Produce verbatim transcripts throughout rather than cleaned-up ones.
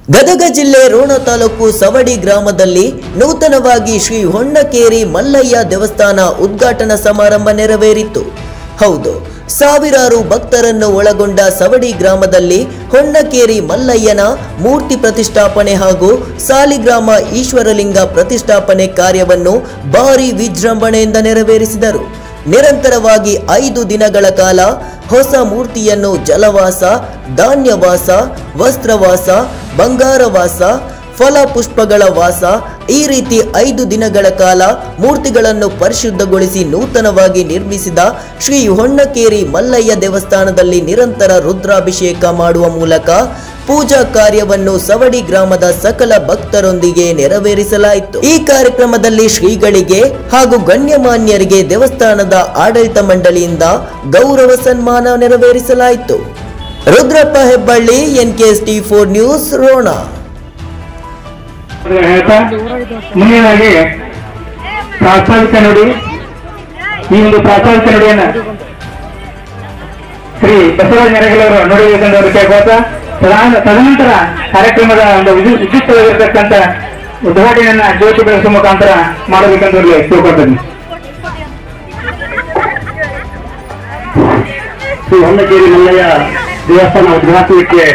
ಗದಗ ಜಿಲ್ಲೆ ರೋಣ ತಾಲೂಕು ಸವಡಿ ಗ್ರಾಮದಲ್ಲಿ ನೂತನವಾಗಿ ಶ್ರೀ ಹೊನ್ನಕೇರಿ ಮಲ್ಲಯ್ಯ ದೇವಸ್ಥಾನ ಉದ್ಘಾಟನಾ ಸಮಾರಂಭ ನೆರವೇರಿತು. ಹೌದು, ಸಾವಿರಾರು ಭಕ್ತರನ್ನು ಒಳಗೊಂಡ ಸವಡಿ ಗ್ರಾಮದಲ್ಲಿ ಹೊನ್ನಕೇರಿ ಮಲ್ಲಯ್ಯನ ಮೂರ್ತಿ ಪ್ರತಿಷ್ಠಾಪನೆ ಹಾಗೂ ಸಾಲಿಗ್ರಾಮ ಈಶ್ವರಲಿಂಗ ಪ್ರತಿಷ್ಠಾಪನೆ ಕಾರ್ಯವನ್ನು ಭಾರಿ ವಿಜೃಂಭಣೆಯಿಂದ ನೆರವೇರಿಸಿದರು. ನಿರಂತರವಾಗಿ ಐದು ದಿನಗಳ ಕಾಲ ಹೊಸ ಮೂರ್ತಿಯನ್ನು ಜಲವಾಸ, ಧಾನ್ಯವಾಸ, ವಸ್ತ್ರವಾಸ, ಬಂಗಾರವಾಸ, ಫಲ ಪುಷ್ಪಗಳ ವಾಸ ಈ ರೀತಿ ಐದು ದಿನಗಳ ಕಾಲ ಮೂರ್ತಿಗಳನ್ನು ಪರಿಶುದ್ಧಗೊಳಿಸಿ ನೂತನವಾಗಿ ನಿರ್ಮಿಸಿದ ಶ್ರೀ ಹೊನ್ನಕೇರಿ ಮಲ್ಲಯ್ಯ ದೇವಸ್ಥಾನದಲ್ಲಿ ನಿರಂತರ ರುದ್ರಾಭಿಷೇಕ ಮಾಡುವ ಮೂಲಕ ಪೂಜಾ ಕಾರ್ಯವನ್ನು ಸವಡಿ ಗ್ರಾಮದ ಸಕಲ ಭಕ್ತರೊಂದಿಗೆ ನೆರವೇರಿಸಲಾಯಿತು. ಈ ಕಾರ್ಯಕ್ರಮದಲ್ಲಿ ಶ್ರೀಗಳಿಗೆ ಹಾಗೂ ಗಣ್ಯಮಾನ್ಯರಿಗೆ ದೇವಸ್ಥಾನದ ಆಡಳಿತ ಮಂಡಳಿಯಿಂದ ಗೌರವ ಸನ್ಮಾನ ನೆರವೇರಿಸಲಾಯಿತು. Rudrappa Hebballi, N K S T four news, Rona. ಮುಂದಿನಾಗಿ ಪ್ರಾಸ್ತಾವಿಕ ನುಡಿ. ಈ ಒಂದು ಪ್ರಾಸ್ತಾವಿಕ ನುಡಿಯನ್ನು ಶ್ರೀ ಬಸವರಾಜ ನೆರಗಿಲವರು ನುಡಿಬೇಕೆಂದು ಕೇಳ್ಕೋತ ತದನಂತರ ಕಾರ್ಯಕ್ರಮದ ಒಂದು ವಿಶಿಷ್ಟವಾಗಿರ್ತಕ್ಕಂಥ ಉದ್ಘಾಟನೆಯನ್ನ ಜ್ಯೋತಿ ಬೆಳೆಸುವ ಮುಖಾಂತರ ಮಾಡಬೇಕೆಂದು ತಿಳ್ಕೊಳ್ತೀನಿ. ಶ್ರೀ ಹೊನ್ನಕೇರಿ ಮಲ್ಲಯ್ಯ ದೇವಸ್ಥಾನ ಉದ್ಘಾಟನೆಗೆ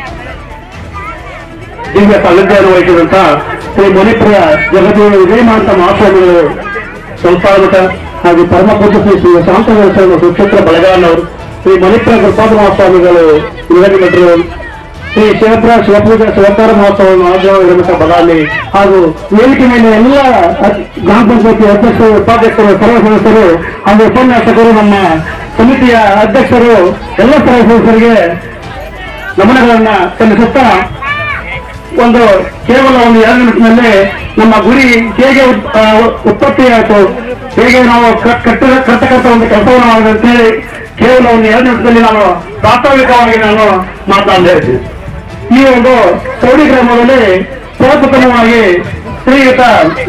ದಿವ್ಯ ಸಾನ್ನಿಧ್ಯವನ್ನು ವಹಿಸಿದಂತ ಶ್ರೀ ಮಣಿಪುರ ಜಗದ್ಗುರು ವಿಜಯಮಾಂತ ಮಹಾಸ್ವಾಮಿಗಳು ಸಂಸ್ಥಾಪಕ ಹಾಗೂ ಪರಮ ಪೂಜ್ಯ ಶ್ರೀ ಶ್ರೀ ಶಾಂತವೇಶ್ವರ ಸುಕ್ಷೇತ್ರ ಬಳಗಾನವರು, ಶ್ರೀ ಮಣಿಪುರ ಗುರುಪಾದ ಮಹಾಸ್ವಾಮಿಗಳು ನಿಲುಗಡೆ ಭಟ್ರು, ಶ್ರೀ ಶಿವಪುರ ಶಿವಪೂಜಾ ಶಿವತಾರ ಮಹೋತ್ಸವ ಮಹಾದೇವ ನಿರ್ಮಿತ ಬದಾಮಿ ಹಾಗೂ ವೇದಿಕೆ ಮೇಲೆ ಎಲ್ಲ ಗ್ರಾಮ ಪಂಚಾಯತಿ ಅಧ್ಯಕ್ಷರು, ಉಪಾಧ್ಯಕ್ಷರು, ಸರ್ವ ಸದಸ್ಯರು ಹಾಗೂ ಉಪನ್ಯಾಸಕರು, ನಮ್ಮ ಸಮಿತಿಯ ಅಧ್ಯಕ್ಷರು, ಎಲ್ಲ ಸರ್ವ ಸದಸ್ಯರಿಗೆ ನಮನಗಳನ್ನ ಸಲ್ಲಿಸುತ್ತಾ ಒಂದು ಕೇವಲ ಒಂದು ಎರಡು ನಿಮಿಷದಲ್ಲಿ ನಮ್ಮ ಗುರಿ ಹೇಗೆ ಉತ್ಪತ್ತಿ ಆಯಿತು, ಹೇಗೆ ನಾವು ಕಟ್ಟ ಕರ್ತಕ್ಕಂಥ ಒಂದು ಕೆಲಸವನ್ನು ಮಾಡಿದೆ ಅಂತ ಹೇಳಿ ಕೇವಲ ಒಂದು ಎರಡು ನಿಮಿಷದಲ್ಲಿ ನಾನು ಪ್ರಾಸ್ತಾವಿಕವಾಗಿ ನಾನು ಮಾತನಾಡ್ತಾ ಇದ್ದೀನಿ. ಈ ಒಂದು ಸೌಡಿ ಗ್ರಾಮದಲ್ಲಿ ಪ್ರಪ್ರಥಮವಾಗಿ ಶ್ರೀಯುತ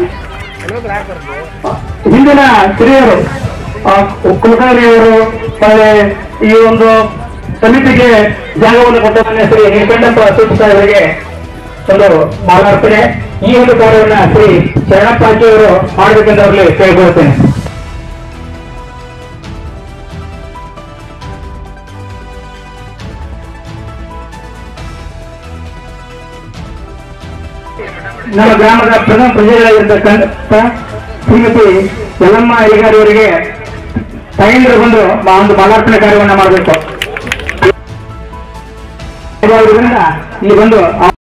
ಹಿಂದಿನ ಹಿರಿಯರು ಕುಲಕರ್ಣಿಯವರು ಒಳ್ಳೆ ಈ ಒಂದು ಸಮಿತಿಗೆ ಜಾಗವನ್ನು ಕೊಟ್ಟ ಶ್ರೀ ನೀಲಕಂಠಪ್ಪ ಸೂಚಿತ ಅವರಿಗೆ ಒಂದು ಮಾಲಾರ್ಪಣೆ. ಈ ಒಂದು ಕಾರ್ಯವನ್ನ ಶ್ರೀ ಶರಣಪ್ಪಾಜಿ ಅವರು ಮಾಡಬೇಕೆಂದು ಅವರಲ್ಲಿ ಕೇಳಿಕೊಳ್ಳುತ್ತೇನೆ. ನಮ್ಮ ಗ್ರಾಮದ ಪ್ರಥಮ ಪ್ರಜೆಗಳಾಗಿರ್ತಕ್ಕಂಥ ಶ್ರೀಮತಿ ಯಲ್ಲಮ್ಮ ಅಯ್ಯಗಾರಿ ಅವರಿಗೆ ತಾಯಂದಿರು ಬಂದು ಒಂದು ಮಾಲಾರ್ಪಣೆ ಕಾರ್ಯವನ್ನ ಮಾಡಬೇಕು. ಇಲ್ಲಿ ಬಂದು